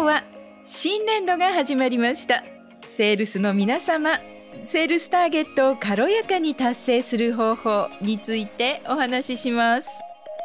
は新年度が始まりました。セールスの皆様、セールスターゲットを軽やかに達成する方法についてお話しします。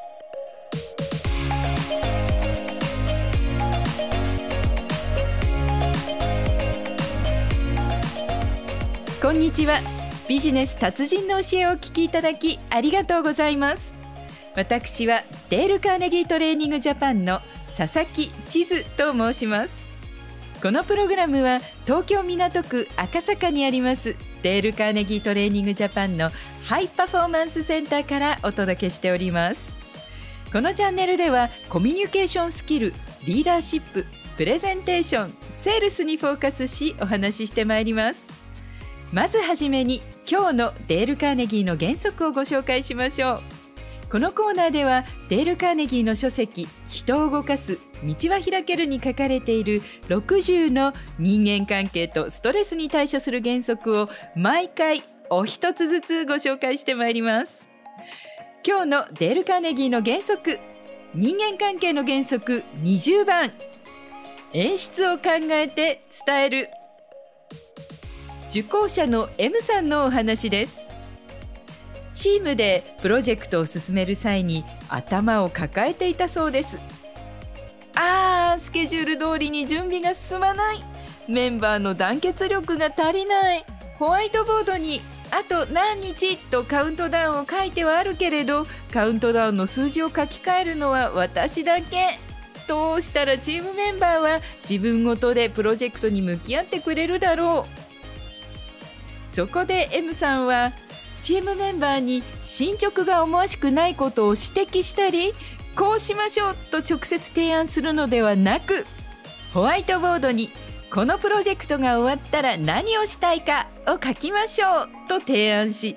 こんにちは。ビジネス達人の教えをお聞きいただきありがとうございます。私はデール・カーネギートレーニングジャパンの佐々木千鶴と申します。このプログラムは東京港区赤坂にありますデール・カーネギートレーニングジャパンのハイパフォーマンスセンターからお届けしております。このチャンネルではコミュニケーションスキル、リーダーシップ、プレゼンテーション、セールスにフォーカスしお話ししてまいります。まずはじめに今日のデール・カーネギーの原則をご紹介しましょう。このコーナーではデール・カーネギーの書籍人を動かす道は開けるに書かれている60の人間関係とストレスに対処する原則を毎回お一つずつご紹介してまいります。今日のデール・カーネギーの原則、人間関係の原則20番、演出を考えて伝える。受講者の M さんのお話です。チームでプロジェクトを進める際に頭を抱えていたそうです。スケジュール通りに準備が進まない、メンバーの団結力が足りない、ホワイトボードにあと何日とカウントダウンを書いてはあるけれど、カウントダウンの数字を書き換えるのは私だけ。どうしたらチームメンバーは自分ごとでプロジェクトに向き合ってくれるだろう。そこで M さんはチームメンバーに進捗が思わしくないことを指摘したり、こうしましょうと直接提案するのではなく、ホワイトボードにこのプロジェクトが終わったら何をしたいかを書きましょうと提案し、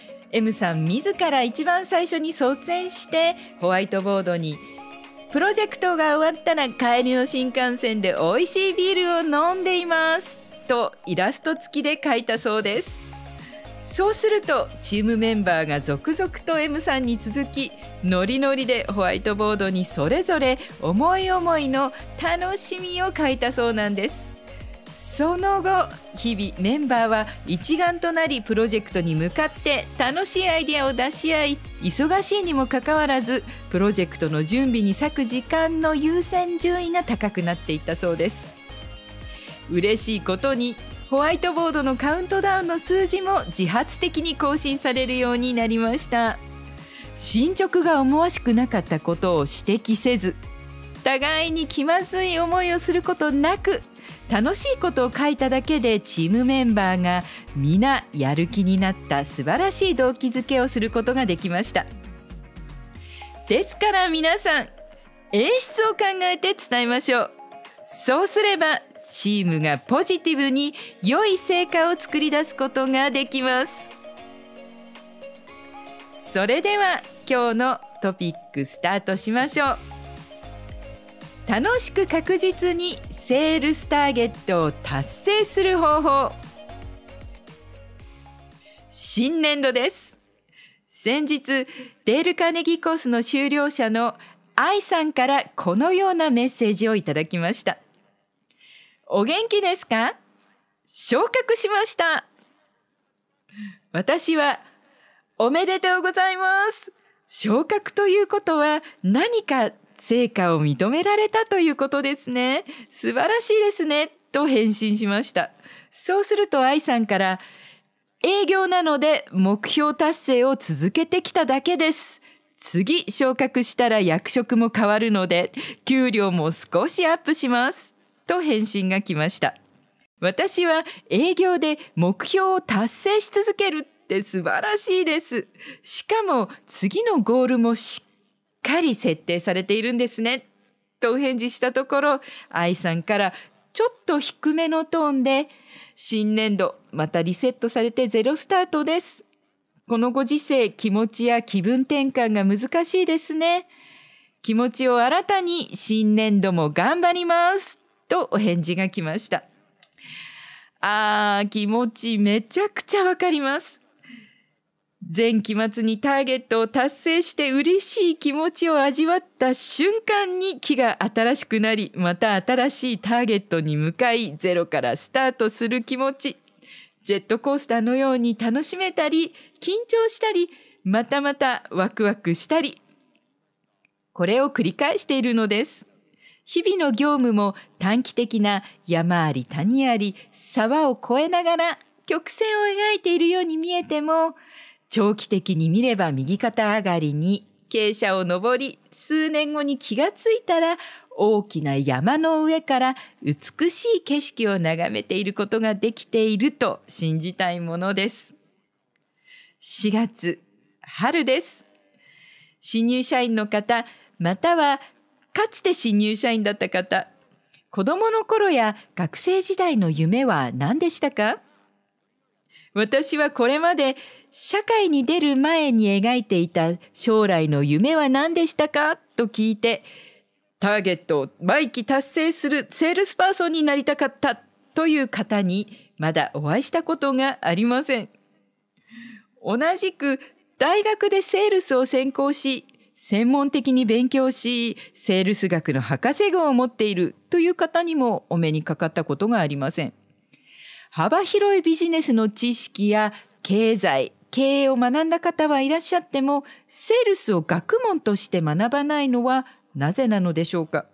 M さん自ら一番最初に率先してホワイトボードにプロジェクトが終わったら帰りの新幹線で美味しいビールを飲んでいますとイラスト付きで書いたそうです。そうするとチームメンバーが続々と M さんに続き、ノリノリでホワイトボードにそれぞれ思い思いの楽しみを書いたそうなんです。その後、日々メンバーは一丸となりプロジェクトに向かって楽しいアイデアを出し合い、忙しいにもかかわらずプロジェクトの準備に割く時間の優先順位が高くなっていったそうです。嬉しいことにホワイトボードのカウントダウンの数字も自発的に更新されるようになりました。進捗が思わしくなかったことを指摘せず、互いに気まずい思いをすることなく、楽しいことを書いただけでチームメンバーが皆やる気になった素晴らしい動機づけをすることができました。ですから皆さん、演出を考えて伝えましょう。そうすればチームがポジティブに良い成果を作り出すことができます。それでは今日のトピックスタートしましょう。楽しく確実にセールスターゲットを達成する方法。新年度です。先日デール・カーネギーコースの修了者の愛さんからこのようなメッセージをいただきました。お元気ですか？昇格しました。私はおめでとうございます。昇格ということは何か成果を認められたということですね。素晴らしいですねと返信しました。そうすると愛さんから、営業なので目標達成を続けてきただけです。次昇格したら役職も変わるので給料も少しアップしますと返信が来ました。私は営業で目標を達成し続けるって素晴らしいです。しかも次のゴールもしっかり設定されているんですねと返事したところ、愛さんからちょっと低めのトーンで、新年度またリセットされてゼロスタートです。このご時世、気持ちや気分転換が難しいですね。気持ちを新たに新年度も頑張りますとお返事が来ました。気持ちめちゃくちゃわかります。 前期末にターゲットを達成して嬉しい気持ちを味わった瞬間に気が新しくなり、また新しいターゲットに向かいゼロからスタートする気持ち、ジェットコースターのように楽しめたり、緊張したり、またまたワクワクしたり、これを繰り返しているのです。日々の業務も短期的な山あり谷あり沢を越えながら曲線を描いているように見えても、長期的に見れば右肩上がりに傾斜を上り、数年後に気がついたら大きな山の上から美しい景色を眺めていることができていると信じたいものです。4月、春です。新入社員の方、またはかつて新入社員だった方、子供の頃や学生時代の夢は何でしたか？私はこれまで社会に出る前に描いていた将来の夢は何でしたかと聞いて、ターゲットを毎期達成するセールスパーソンになりたかったという方にまだお会いしたことがありません。同じく大学でセールスを専攻し、専門的に勉強し、セールス学の博士号を持っているという方にもお目にかかったことがありません。幅広いビジネスの知識や経済、経営を学んだ方はいらっしゃっても、セールスを学問として学ばないのはなぜなのでしょうか。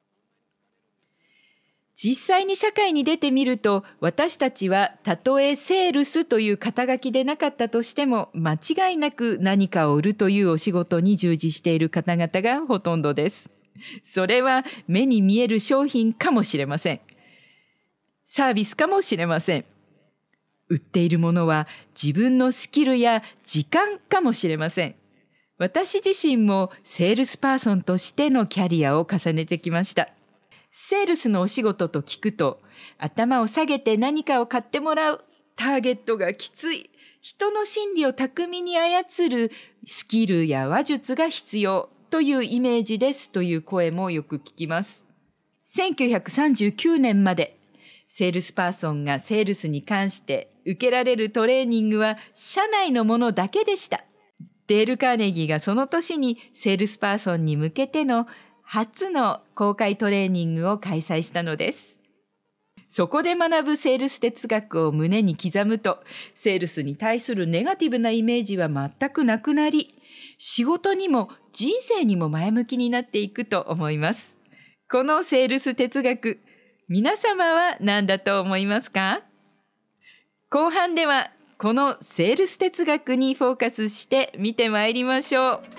実際に社会に出てみると、私たちはたとえセールスという肩書きでなかったとしても、間違いなく何かを売るというお仕事に従事している方々がほとんどです。それは目に見える商品かもしれません。サービスかもしれません。売っているものは自分のスキルや時間かもしれません。私自身もセールスパーソンとしてのキャリアを重ねてきました。セールスのお仕事と聞くと、頭を下げて何かを買ってもらう、ターゲットがきつい、人の心理を巧みに操るスキルや話術が必要というイメージですという声もよく聞きます。1939年までセールスパーソンがセールスに関して受けられるトレーニングは社内のものだけでした。デール・カーネギーがその年にセールスパーソンに向けての初の公開トレーニングを開催したのです。そこで学ぶセールス哲学を胸に刻むと、セールスに対するネガティブなイメージは全くなくなり、仕事にも人生にも前向きになっていくと思います。このセールス哲学、皆様は何だと思いますか？後半ではこのセールス哲学にフォーカスして見てまいりましょう。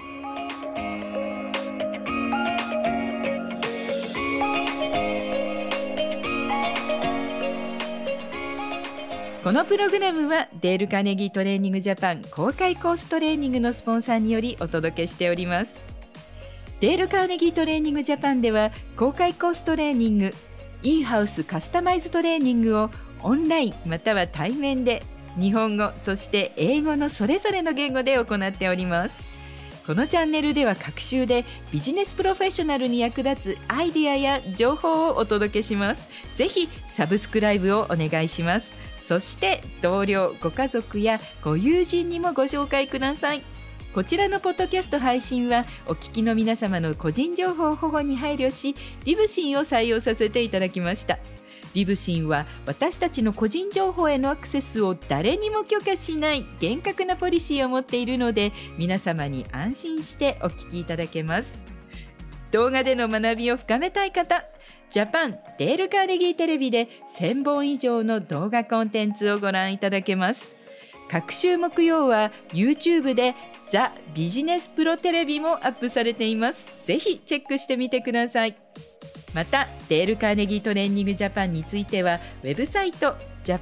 このプログラムはデール・カーネギートレーニングジャパン公開コーストレーニングのスポンサーによりお届けしております。デール・カーネギートレーニングジャパンでは公開コーストレーニング、インハウスカスタマイズトレーニングをオンラインまたは対面で日本語そして英語のそれぞれの言語で行っております。このチャンネルでは各週でビジネスプロフェッショナルに役立つアイディアや情報をお届けします。ぜひサブスクライブをお願いします。そして同僚、ご家族やご友人にもご紹介ください。こちらのポッドキャスト配信はお聞きの皆様の個人情報保護に配慮し、リブシンを採用させていただきました。リブシンは私たちの個人情報へのアクセスを誰にも許可しない厳格なポリシーを持っているので、皆様に安心してお聞きいただけます。動画での学びを深めたい方、ジャパンデール・カーネギーテレビで1000本以上の動画コンテンツをご覧いただけます。各週木曜は YouTube でザ・ビジネスプロテレビもアップされています。ぜひチェックしてみてください。またデール・カーネギートレーニングジャパンについてはウェブサイト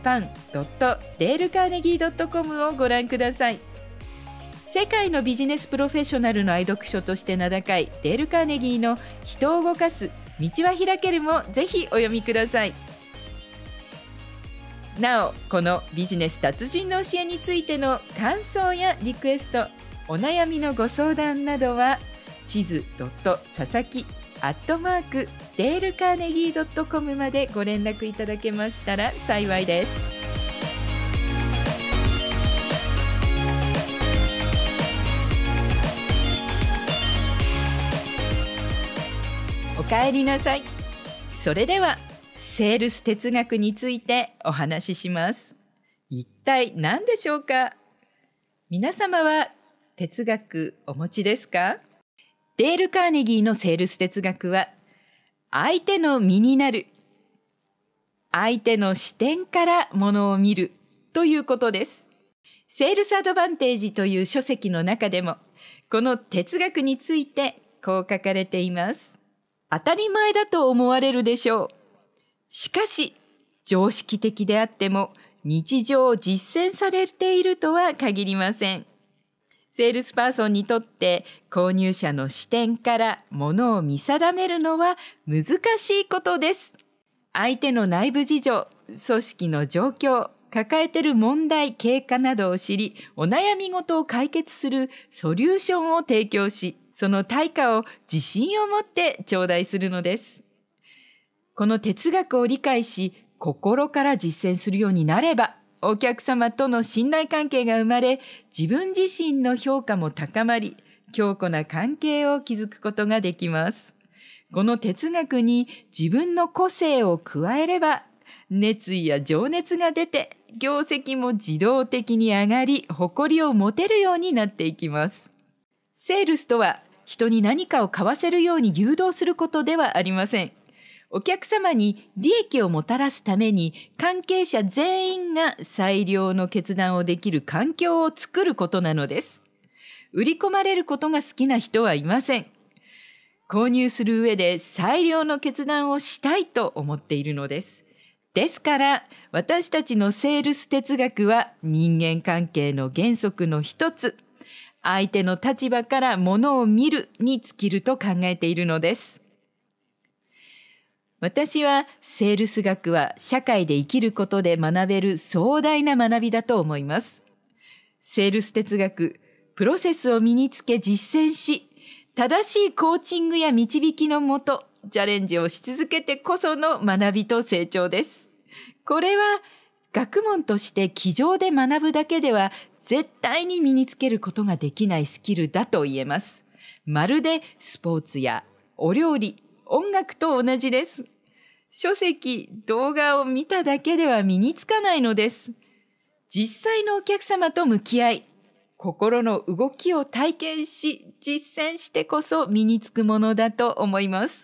japan.dalecarnegie.com をご覧ください。世界のビジネスプロフェッショナルの愛読書として名高いデール・カーネギーの人を動かす道は開けるもぜひお読みください。なお、このビジネス達人の教えについての感想やリクエスト、お悩みのご相談などは地図佐々木@dalecarnegie.com までご連絡いただけましたら幸いです。 かえりなさい。それではセールス哲学についてお話しします。一体何でしょうか？皆様は哲学お持ちですか？デール・カーネギーのセールス哲学は、相手の身になる、相手の視点からものを見るということです。セールスアドバンテージという書籍の中でも、この哲学についてこう書かれています。当たり前だと思われるでしょう。しかし、常識的であっても日常実践されているとは限りません。セールスパーソンにとって購入者の視点からものを見定めるのは難しいことです。相手の内部事情、組織の状況、抱えている問題、経過などを知り、お悩み事を解決するソリューションを提供し、その対価を自信を持って頂戴するのです。この哲学を理解し、心から実践するようになれば、お客様との信頼関係が生まれ、自分自身の評価も高まり、強固な関係を築くことができます。この哲学に自分の個性を加えれば、熱意や情熱が出て、業績も自動的に上がり、誇りを持てるようになっていきます。セールスとは、人に何かを買わせるように誘導することではありません。お客様に利益をもたらすために関係者全員が最良の決断をできる環境を作ることなのです。売り込まれることが好きな人はいません。購入する上で最良の決断をしたいと思っているのです。ですから私たちのセールス哲学は人間関係の原則の一つ、相手の立場からものを見るに尽きると考えているのです。私はセールス学は社会で生きることで学べる壮大な学びだと思います。セールス哲学、プロセスを身につけ実践し、正しいコーチングや導きのもと、チャレンジをし続けてこその学びと成長です。これは学問として机上で学ぶだけでは絶対に身につけることができないスキルだと言えます。まるでスポーツやお料理、音楽と同じです。書籍、動画を見ただけでは身につかないのです。実際のお客様と向き合い、心の動きを体験し、実践してこそ身につくものだと思います。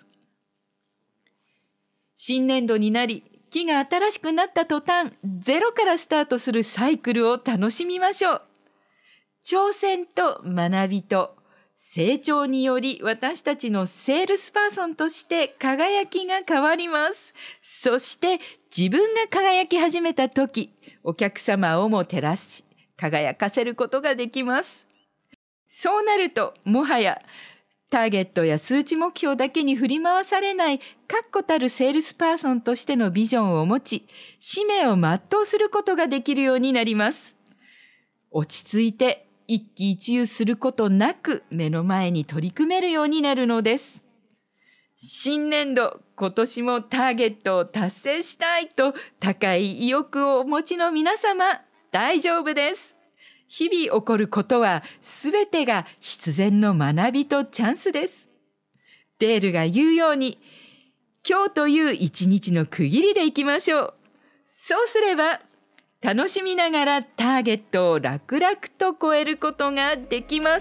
新年度になり、木が新しくなった途端、ゼロからスタートするサイクルを楽しみましょう。挑戦と学びと成長により私たちのセールスパーソンとして輝きが変わります。そして自分が輝き始めた時、お客様をも照らし、輝かせることができます。そうなると、もはやターゲットや数値目標だけに振り回されない確固たるセールスパーソンとしてのビジョンを持ち、使命を全うすることができるようになります。落ち着いて一喜一憂することなく目の前に取り組めるようになるのです。新年度、今年もターゲットを達成したいと高い意欲をお持ちの皆様、大丈夫です。日々起こることはすべてが必然の学びとチャンスです。デールが言うように、今日という一日の区切りでいきましょう。そうすれば、楽しみながらターゲットを楽々と超えることができます。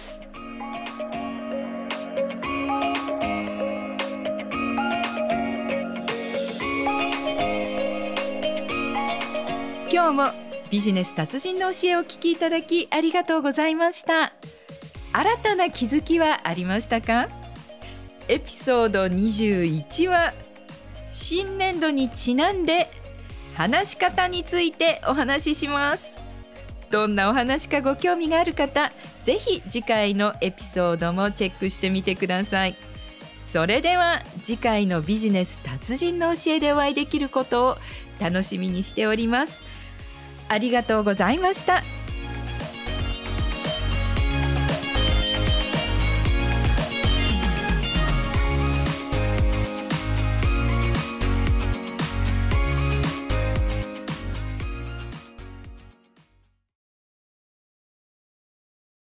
今日もビジネス達人の教えをお聞きいただきありがとうございました。新たな気づきはありましたか？エピソード21は新年度にちなんで話し方についてお話しします。どんなお話かご興味がある方、ぜひ次回のエピソードもチェックしてみてください。それでは次回のビジネス達人の教えでお会いできることを楽しみにしております。ありがとうございました。